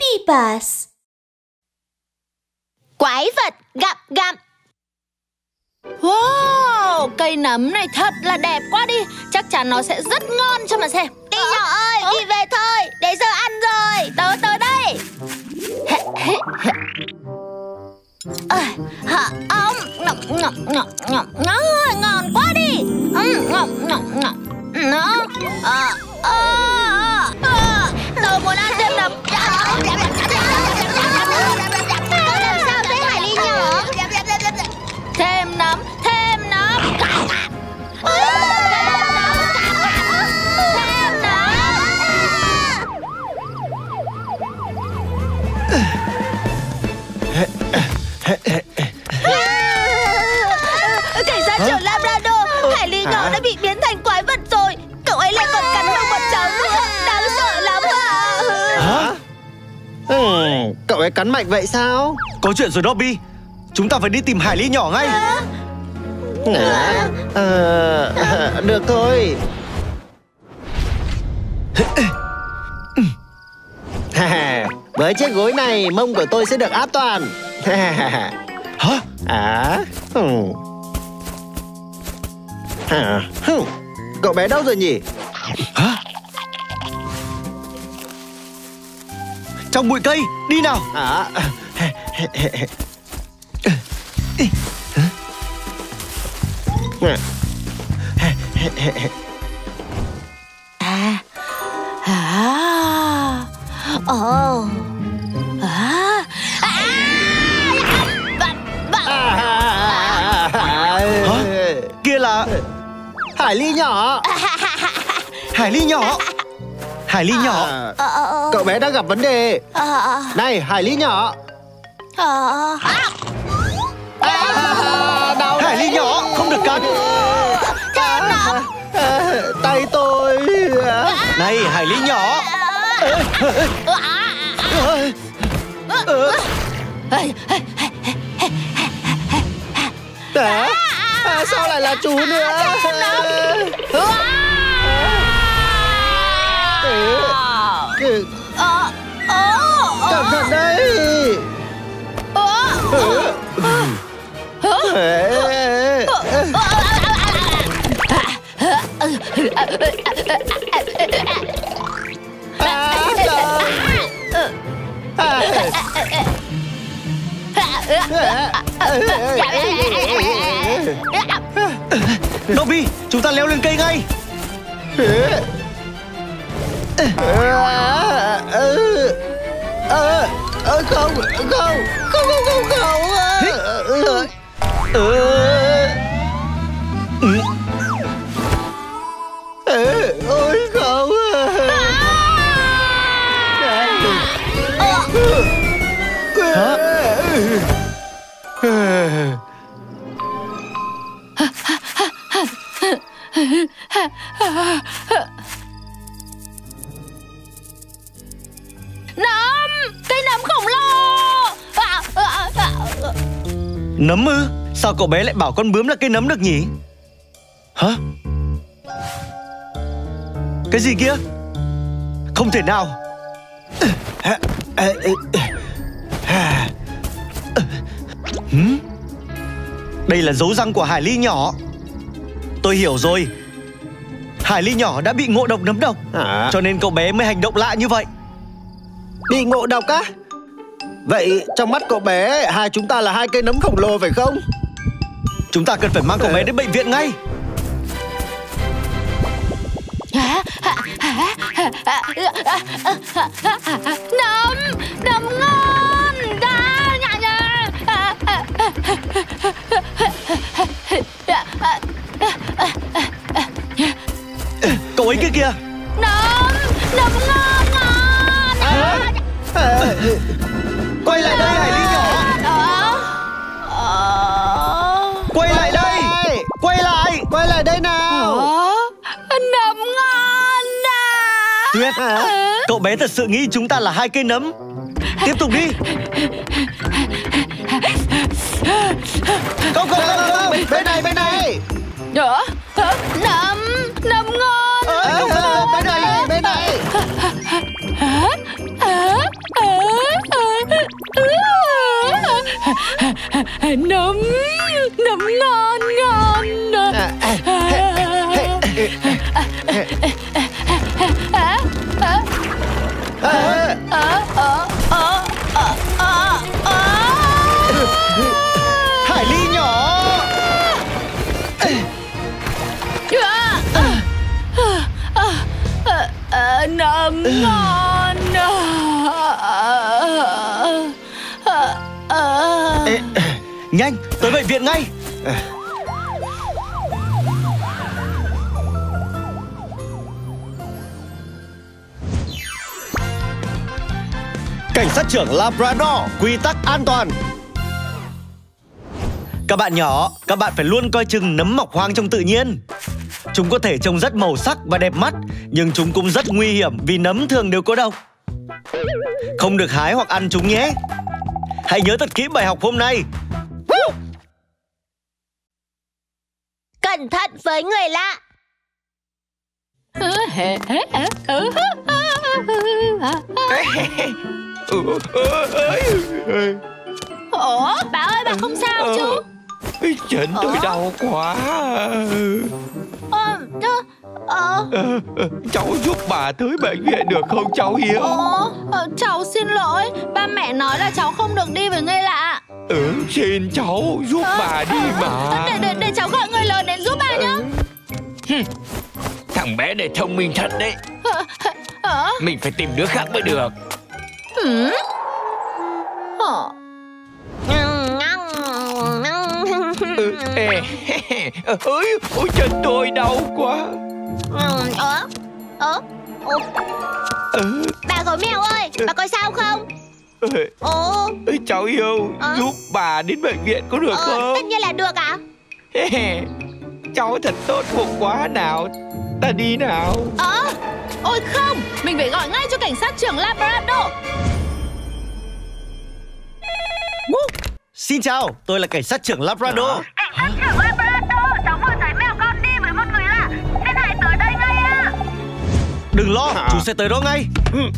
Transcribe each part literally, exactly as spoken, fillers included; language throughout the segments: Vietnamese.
neighbors. Quái vật gặp gặm. Wow, cây nấm này thật là đẹp quá đi. Chắc chắn nó sẽ rất ngon cho mà xem. Đi nhỏ ơi, à, đi về thôi, để giờ ăn rồi. Tớ tới đây. À, hả, ông ngậm ngậm ngậm ngậm ngậm ngon quá đi. Ngậm ngậm ngậm ngậm nó. À, à, à, tớ muốn ăn thêm nấm. Làm sao thế Hải Ly nhỏ? Thêm nấm, thêm nấm. Cảnh sát trưởng Labrador, Hải Ly nhỏ đã bị biến thành quái vật rồi. Cậu ấy lại còn cắn vào bọn cháu nữa. Đáng sợ lắm ạ. Hả? Ừ, cậu ấy cắn mạnh vậy sao? Có chuyện rồi Dobby. Chúng ta phải đi tìm Hải Ly nhỏ ngay. À, à, à, được thôi. Với chiếc gối này, mông của tôi sẽ được an toàn. Hả? À, ừ. À, hừ. Cậu bé đâu rồi nhỉ? Hả? Trong bụi cây, đi nào. À. À, à, ồ, à, Hả? Kia là Hải Ly nhỏ. Hải Ly nhỏ. Hải Ly nhỏ. À, cậu bé đang gặp vấn đề. Này, Hải Ly nhỏ. à, À, đau Hải Ly nhỏ, không được cắn. À, à, tay tôi. Này, Hải Ly nhỏ. À, à, sao lại là chú nữa? Ừ. Cẩn thận đấy. Dobby, chúng ta leo lên cây ngay. Không, không, không, không, không, không. Ôi không. nấm, cây nấm khổng lồ. À, à, à, à. Nấm ư? Sao cậu bé lại bảo con bướm là cây nấm được nhỉ? Hả? Cái gì kia? Không thể nào. Hử? Đây là dấu răng của Hải Ly nhỏ. Tôi hiểu rồi. Hải Ly nhỏ đã bị ngộ độc nấm độc, à, cho nên cậu bé mới hành động lạ như vậy. Bị ngộ độc á? Vậy trong mắt cậu bé, hai chúng ta là hai cây nấm khổng lồ phải không? Chúng ta cần phải mang cậu bé đến bệnh viện ngay. Nấm, nấm ngon. Đã, nhà nhà. Cậu ấy kia kìa. Nấm, nấm ngon ngon. À, à, quay lại đây Hải Ly nhỏ. Quay lại đây. Quay lại. Quay lại đây nào. Nấm ngon à. Tuyết, cậu bé thật sự nghĩ chúng ta là hai cây nấm. Tiếp tục đi. Không, không, không, không. Bên này, bên này. Đó, nấm, nấm ngon. À, à, bên này, bên này. À, à, à. À. À, à, à, à, à, à. Hải ly nhỏ. À, à, à, à, à, nấm ngon. À, à, à. Ê, nhanh, tới bệnh viện ngay. Cảnh sát trưởng Labrador, quy tắc an toàn. Các bạn nhỏ, các bạn phải luôn coi chừng nấm mọc hoang trong tự nhiên. Chúng có thể trông rất màu sắc và đẹp mắt, nhưng chúng cũng rất nguy hiểm vì nấm thường đều có độc. Không được hái hoặc ăn chúng nhé. Hãy nhớ thật kỹ bài học hôm nay. Cẩn thận với người lạ. Ủa, bà ơi, bà không sao chứ? Chân tôi đau quá. Ờ, ờ, ờ, cháu giúp bà tới bệnh viện được không cháu Hiếu? ờ, cháu xin lỗi. Ba mẹ nói là cháu không được đi với người lạ. Ừ, xin cháu giúp ờ, bà đi ờ, mà. Để, để, để cháu gọi người lớn đến giúp bà nhá. Thằng bé này thông minh thật đấy. ờ, ờ. Mình phải tìm đứa khác mới được. Ừ. Ờ. Ừ, ê, ơi, ôi chân tôi đau quá. Ờ, ờ, Ừ. bà gấu mèo ơi, bà có sao không? Ồ, Ừ, cháu yêu, ờ. giúp bà đến bệnh viện có được ờ, không? tất nhiên là được ạ. Cháu thật tốt bụng quá, nào ta đi nào. Ờ, ôi không, mình phải gọi ngay cho cảnh sát trưởng Labrador. Xin chào, tôi là cảnh sát trưởng Labrador. Cảnh sát trưởng Labrador, cháu vừa thấy mèo con đi với một người lạ, nên hãy tới đây ngay ạ. Đừng lo, chú sẽ tới đó ngay.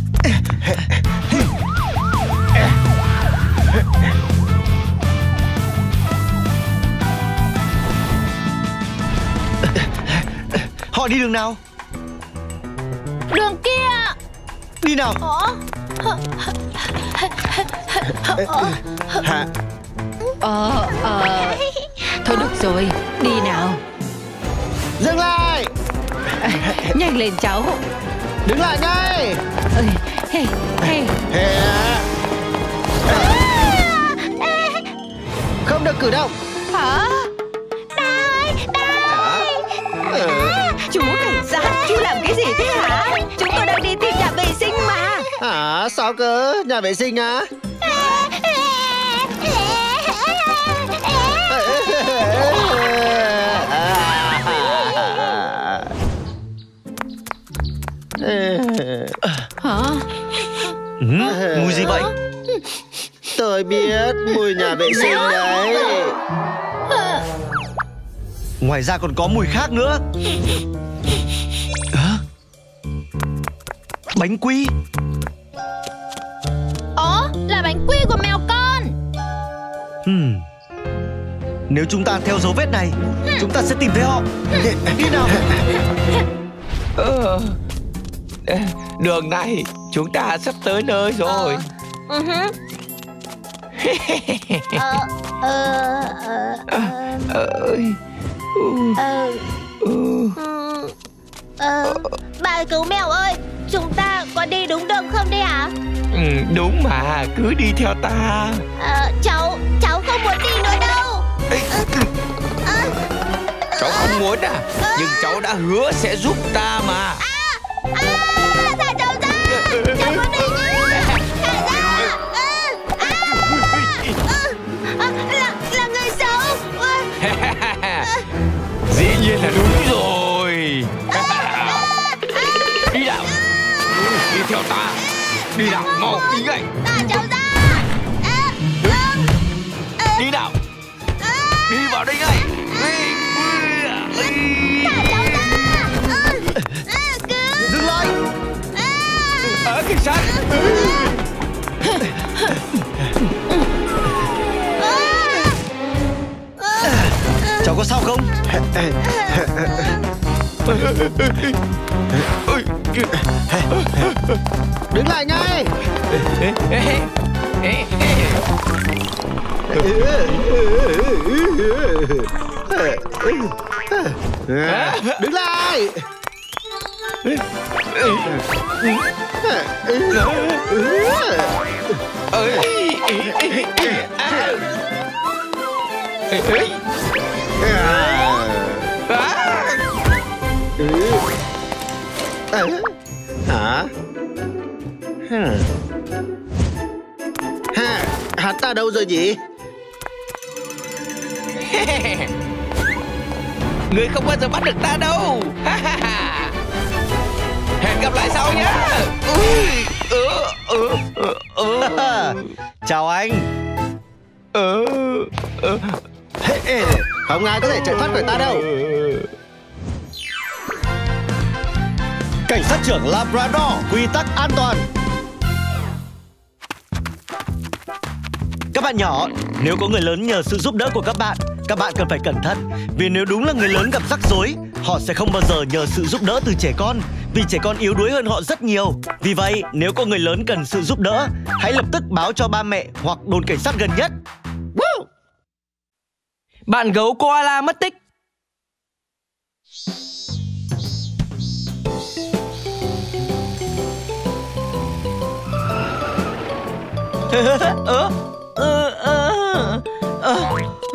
Họ đi đường nào? Đường kia. Đi nào. Ờ. Hả? Ờ, ờ, thôi được rồi, đi nào. Dừng lại. Nhanh lên cháu. Đứng lại ngay. Ơi, hey, hey. Không được cử động. Hả? Chú cảnh sát, chú làm cái gì thế hả? Chúng tôi đang đi tìm nhà vệ sinh mà. Hả? Sao cơ? Nhà vệ sinh á? Hả? Ừ, mùi gì vậy? Tôi biết mùi nhà vệ sinh đấy. Ngoài ra còn có mùi khác nữa. À? Bánh quy. Ồ, là bánh quy của mèo con. Hmm. Nếu chúng ta theo dấu vết này, chúng ta sẽ tìm thấy họ. Đi nào. ờ, Đường này chúng ta sắp tới nơi rồi. Ờ. Uh-huh. ờ, ờ, ờ, ờ, ơi. ờ, ờ, ờ, bà cứu mèo ơi, chúng ta có đi đúng đường không đấy hả? Ừ, đúng mà, cứ đi theo ta. Ờ, cháu, cháu không muốn đi nữa đâu. ờ, Cháu không muốn à? Nhưng cháu đã hứa sẽ giúp ta mà. À, thả cháu ra, cháu muốn đi nhá. Thả ra. À, à, à, là, là người xấu. Dĩ nhiên là đúng rồi. Đi nào. Đi theo ta. Đi nào, mau đi ngay. Thả cháu ra. Đi nào. Đi vào đây ngay. Thả cháu ra. Dừng lại. Ở cảnh sát. Cháu có sao không? Ôi, Đứng lại ngay. Đứng lại. Hả? Ha, hắn ta đâu rồi nhỉ? Người không bao giờ bắt được ta đâu. Hẹn gặp lại sau nhé. Chào anh. Không ai có thể chạy thoát khỏi ta đâu. Cảnh sát trưởng Labrador, quy tắc an toàn. Các bạn nhỏ, nếu có người lớn nhờ sự giúp đỡ của các bạn, các bạn cần phải cẩn thận. Vì nếu đúng là người lớn gặp rắc rối, họ sẽ không bao giờ nhờ sự giúp đỡ từ trẻ con, vì trẻ con yếu đuối hơn họ rất nhiều. Vì vậy, nếu có người lớn cần sự giúp đỡ, hãy lập tức báo cho ba mẹ hoặc đồn cảnh sát gần nhất. Bạn gấu koala mất tích. Ờ, ờ, ờ, ờ.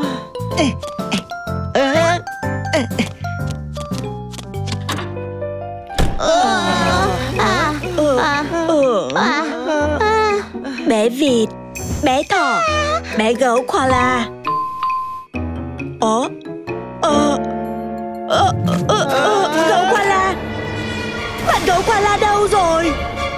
Bé vịt, bé thỏ, bé gấu koala. Ồ, ờ, ờ, ờ, ờ, gấu koala. Bạn gấu koala đâu rồi?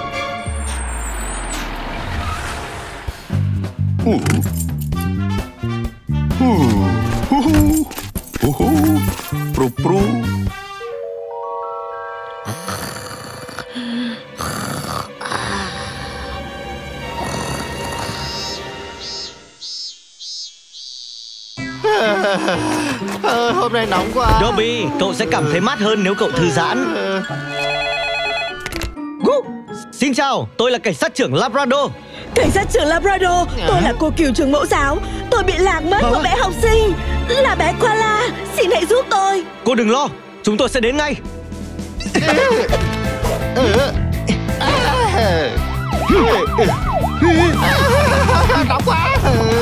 Pru pru. Ờ, hôm nay nóng quá. Dobby, cậu sẽ cảm thấy mát hơn nếu cậu thư giãn. Gúc. Xin chào, tôi là cảnh sát trưởng Labrador. Cảnh sát trưởng Labrador, tôi là cô cừu trường mẫu giáo. Tôi bị lạc mất một bé học sinh, là bé koala. Xin hãy giúp tôi. Cô đừng lo, chúng tôi sẽ đến ngay. Nóng quá.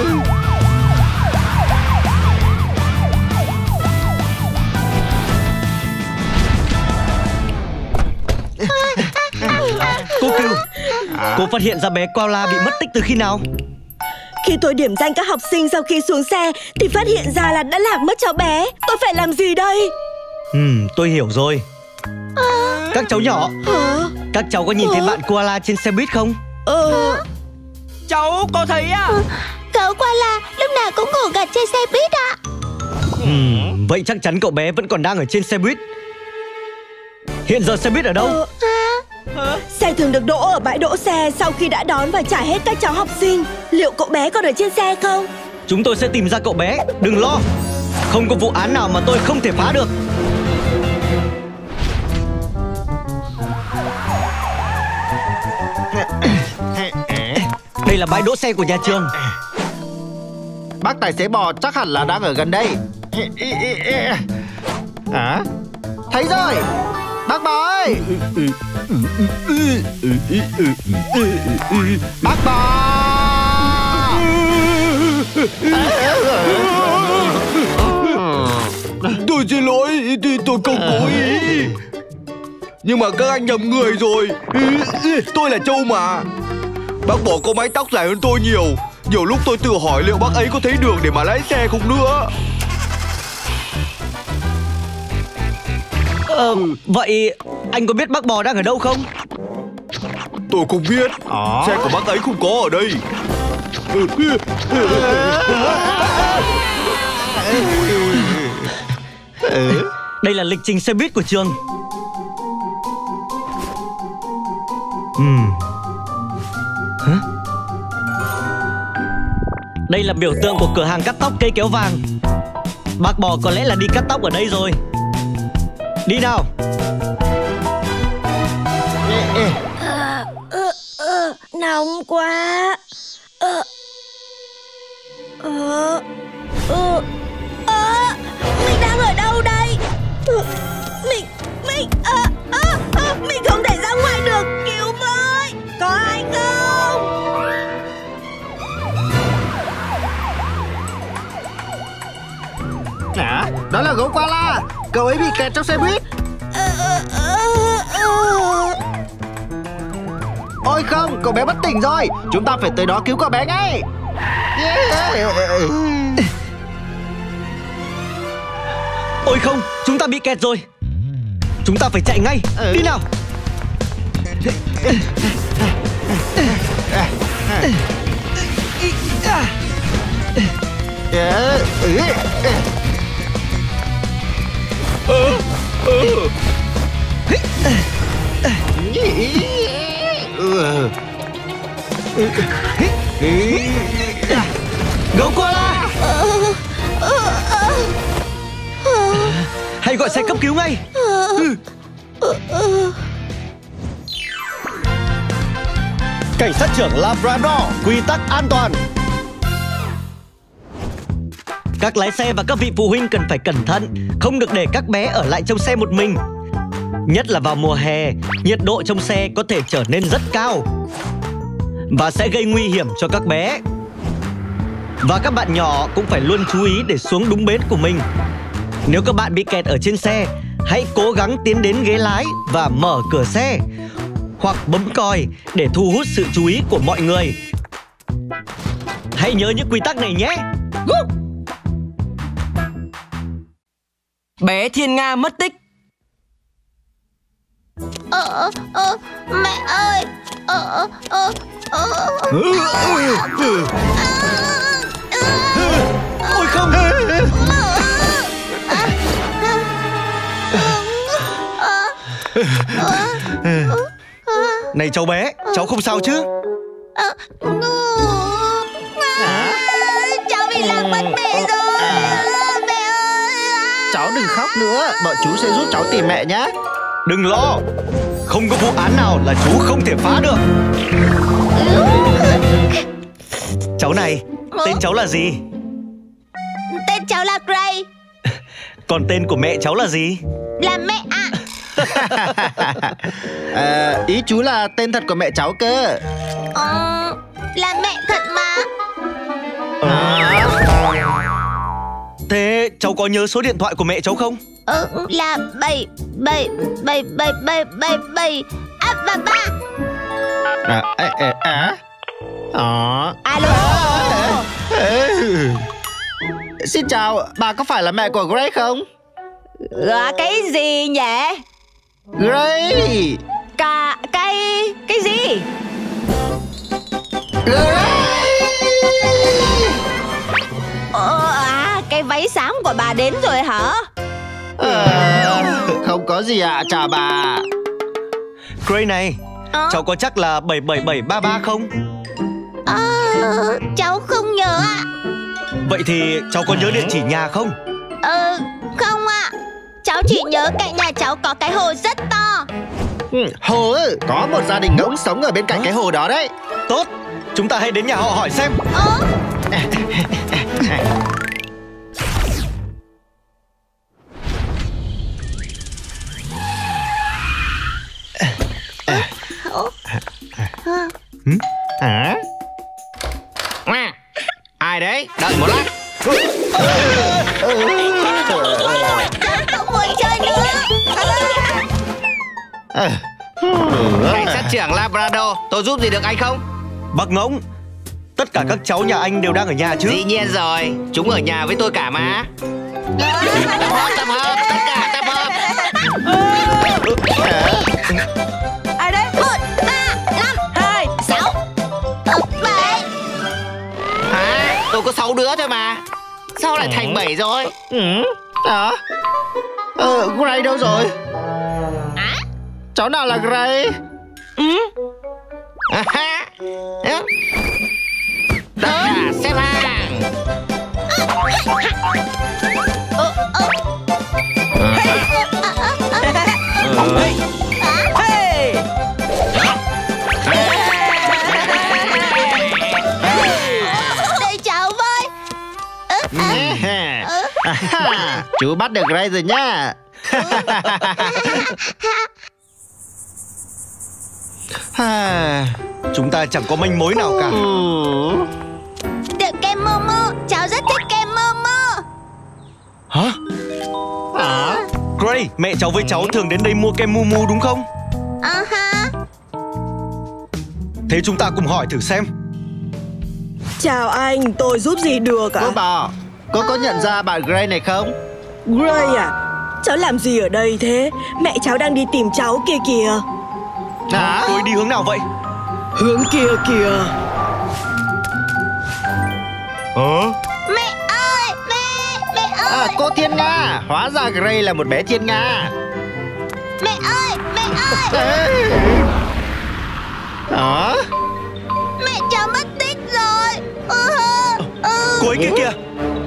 Cô Cừu, cô phát hiện ra bé koala bị mất tích từ khi nào? Khi tôi điểm danh các học sinh sau khi xuống xe thì phát hiện ra là đã lạc mất cháu bé. Tôi phải làm gì đây? Ừ, tôi hiểu rồi. Các cháu nhỏ, các cháu có nhìn thấy bạn koala trên xe buýt không? Ờ. Cháu có thấy à? Gấu koala lúc nào cũng ngủ gật trên xe buýt ạ. Ừ, vậy chắc chắn cậu bé vẫn còn đang ở trên xe buýt. Hiện giờ xe buýt ở đâu? Ờ. Xe thường được đỗ ở bãi đỗ xe sau khi đã đón và trả hết các cháu học sinh. Liệu cậu bé còn ở trên xe không? Chúng tôi sẽ tìm ra cậu bé, đừng lo. Không có vụ án nào mà tôi không thể phá được. Đây là bãi đỗ xe của nhà trường. Bác tài xế bò chắc hẳn là đang ở gần đây. À, thấy rồi. Bác bò ơi. Bác bò. Tôi xin lỗi, tôi không cố ý. Nhưng mà các anh nhầm người rồi. Tôi là Châu mà. Bác bò có mái tóc dài hơn tôi nhiều. Nhiều lúc tôi tự hỏi liệu bác ấy có thấy đường để mà lái xe không nữa. Ờ, vậy anh có biết bác bò đang ở đâu không? Tôi không biết. à. Xe của bác ấy không có ở đây. Đây là lịch trình xe buýt của trường. uhm. Hả? Đây là biểu tượng của cửa hàng cắt tóc cây kéo vàng. Bác bò có lẽ là đi cắt tóc ở đây rồi. Đi nào. à, à, à, nóng quá. À, à, à, à, mình đang ở đâu đây? À, mình mình à, à, à, mình không thể ra ngoài được. Cứu với, có ai không? À, đó là gấu koala. Cậu ấy bị kẹt trong xe buýt. À, à, à, à. Ôi không, cậu bé bất tỉnh rồi. Chúng ta phải tới đó cứu cậu bé ngay. Ôi không, chúng ta bị kẹt rồi. Chúng ta phải chạy ngay. Ừ. Đi nào. Gấu koala, hãy gọi xe cấp cứu ngay. Cảnh sát trưởng Labrador, quy tắc an toàn. Các lái xe và các vị phụ huynh cần phải cẩn thận, không được để các bé ở lại trong xe một mình. Nhất là vào mùa hè, nhiệt độ trong xe có thể trở nên rất cao và sẽ gây nguy hiểm cho các bé. Và các bạn nhỏ cũng phải luôn chú ý để xuống đúng bến của mình. Nếu các bạn bị kẹt ở trên xe, hãy cố gắng tiến đến ghế lái và mở cửa xe, hoặc bấm còi để thu hút sự chú ý của mọi người. Hãy nhớ những quy tắc này nhé. Bé Thiên Nga mất tích. Ờ, ờ, mẹ ơi. Ờ, ờ, ờ. Ôi không. Này cháu bé, cháu không sao chứ? Cháu bị lạc mất mẹ rồi. Mẹ ơi. Cháu đừng khóc nữa, bọn chú sẽ giúp cháu tìm mẹ nhé. Đừng lo, không có vụ án nào là chú không thể phá được. Cháu này, tên cháu là gì? Tên cháu là Gray. Còn tên của mẹ cháu là gì? Là mẹ ạ. À, ý chú là tên thật của mẹ cháu cơ. Ờ, là mẹ thật mà. À. Thế cháu có nhớ số điện thoại của mẹ cháu không? Ờ, là bảy bảy bảy bảy bảy bảy bảy à, và ba. À, à, à, à. À. Alo. À, à. Xin chào, bà có phải là mẹ của Gray không? À, cái gì nhỉ? Gray. Cả cái cái gì? Gray. Ờ, à, cái váy xám của bà đến rồi hả? À, không có gì ạ, à, chào bà. Gray này, Ờ? cháu có chắc là bảy bảy bảy ba ba không? Ờ, cháu không nhớ ạ. Vậy thì cháu có nhớ địa chỉ nhà không? Ờ, không ạ. Cháu chỉ nhớ cạnh nhà cháu có cái hồ rất to. Ừ, hồ ơi, có một gia đình ngỗng sống ở bên cạnh cái hồ đó đấy. Tốt, chúng ta hãy đến nhà họ hỏi xem. Ờ? Hả? Ai đấy? Đợi một lát. Cháu không muốn chơi nữa. Cảnh sát trưởng Labrador, tôi giúp gì được anh không? Bác Ngỗng, tất cả các cháu nhà anh đều đang ở nhà chứ? Dĩ nhiên rồi, chúng ở nhà với tôi cả mà. Tập hợp, tập hợp, tất cả tập hợp. Ai đấy? Một, ba, năm, Hai. sáu, ờ, bảy. Hả? Tôi có sáu đứa thôi mà. Sao lại thành bảy rồi? Ừ, đó. Ờ, Gray đâu rồi? À? Cháu nào là Gray? À ha. Tất cả xếp hàng. Ờ, ờ. Hey. Chú bắt được Gray rồi nhá. Chúng ta chẳng có manh mối nào cả. Được kem Momo, cháu rất thích kem Momo. Hả? Hả? Gray, mẹ cháu với cháu thường đến đây mua kem Mumu đúng không? À ha. Thế chúng ta cùng hỏi thử xem. Chào anh, tôi giúp gì được ạ? Cô bò, cô có nhận ra bạn Gray này không? Gray à? Cháu làm gì ở đây thế? Mẹ cháu đang đi tìm cháu kia kìa. Hả? Cô ấy đi hướng nào vậy? Hướng kia kìa. Hả? Mẹ ơi, mẹ, mẹ ơi. À, cô Thiên Nga. Hóa ra Gray là một bé Thiên Nga. Mẹ ơi, mẹ ơi. Hả? Mẹ cháu mất tích rồi. Ừ, ừ. Cô ấy kia kìa.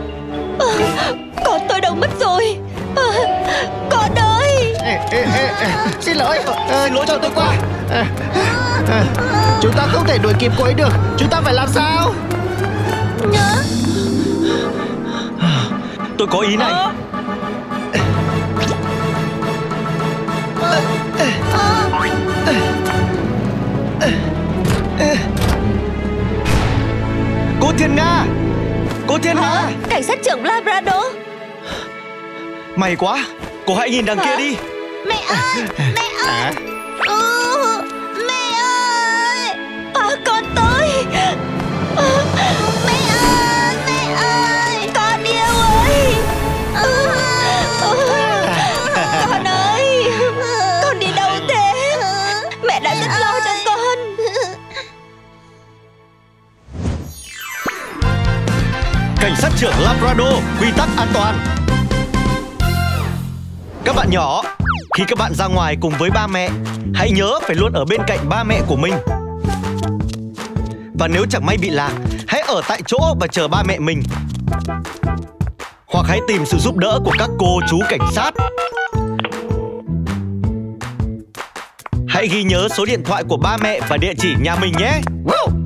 Con tôi đâu mất rồi? À, con ơi. Ê, ê, ê, ê. Xin lỗi, à, xin lỗi cho tôi qua. À, à, chúng ta không thể đuổi kịp cô ấy được. Chúng ta phải làm sao? Nhớ. Tôi có ý này. Cô Thiên Nga, cô Thiên Nga. Cảnh sát trưởng Labrador. May quá. Cô hãy nhìn đằng kia đi. Mẹ ơi, mẹ ơi. À? Ừ, mẹ ơi. À, con tôi. À, Mẹ ơi, mẹ ơi. con yêu ơi. Ừ. Con ơi, con đi đâu thế? Mẹ đã rất lo cho con. Cảnh sát trưởng Labrador, quy tắc an toàn. Các bạn nhỏ, khi các bạn ra ngoài cùng với ba mẹ, hãy nhớ phải luôn ở bên cạnh ba mẹ của mình. Và nếu chẳng may bị lạc, hãy ở tại chỗ và chờ ba mẹ mình. Hoặc hãy tìm sự giúp đỡ của các cô chú cảnh sát. Hãy ghi nhớ số điện thoại của ba mẹ và địa chỉ nhà mình nhé. Wow.